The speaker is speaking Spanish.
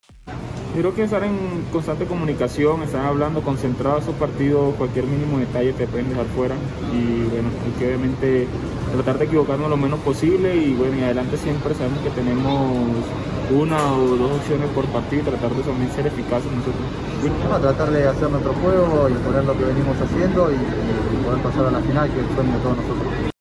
Yo creo que estar en constante comunicación, estar hablando, concentrados a su partido, cualquier mínimo detalle te pueden dejar fuera. Y bueno, hay que obviamente tratar de equivocarnos lo menos posible y bueno, y adelante siempre sabemos que tenemos una o dos opciones por partido y tratar de también ser eficaces nosotros. Bueno, tratar de hacer nuestro juego y poner lo que venimos haciendo y poder pasar a la final, que es el sueño de todos nosotros.